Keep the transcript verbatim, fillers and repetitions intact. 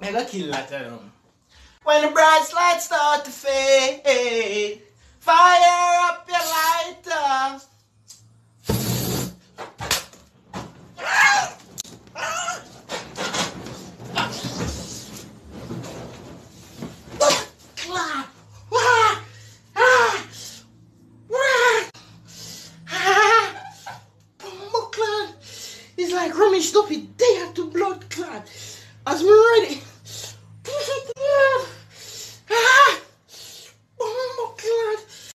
I gotta kill that um. When the bright lights start to fade, fire up your lighter. It's like rummaged up, it they have to blood clot. As me ready.